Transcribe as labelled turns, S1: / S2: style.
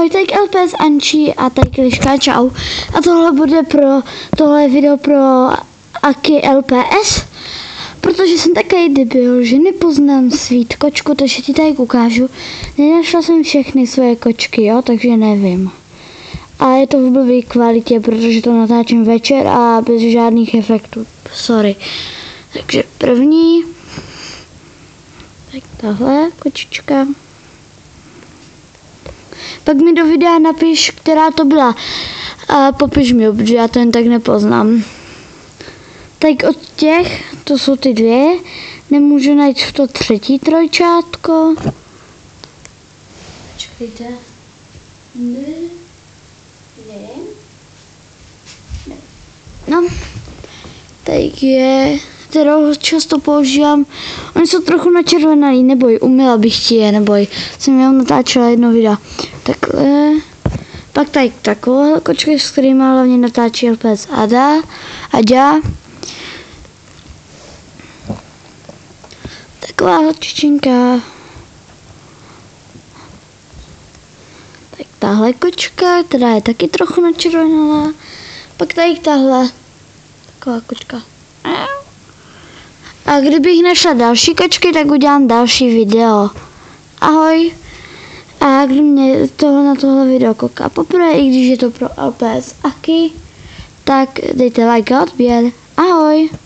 S1: Ahoj, tady LPS Ančí a tady Kliška, čau. A tohle je video pro Aki LPS, protože jsem takový debil, že nepoznám svít kočku, takže ti tady ukážu. Nenašla jsem všechny svoje kočky, jo, takže nevím. A je to v blbý kvalitě, protože to natáčím večer a bez žádných efektů, sorry. Takže první, tak tahle kočička. Pak mi do videa napiš, která to byla. A popiš mi, protože já to jen tak nepoznám. Tak od těch, to jsou ty dvě, nemůžu najít v to třetí trojčátko. Počkejte. No, tak je, kterou často používám. Oni jsou trochu načervenaný, neboj, umila bych ti je, neboj. Jsem jenom natáčela jedno video. Takhle. Pak tady takovou kočky, s kterými hlavně natáčí LPS Aďa. Taková holčičinka. Tak tahle kočka, která je taky trochu načervenaná. Pak tady tahle. Taková kočka. A kdybych našla další kočky, tak udělám další video. Ahoj. A kdo mě na tohle video kouká poprvé, i když je to pro LPS Aki, tak dejte like a odběr. Ahoj.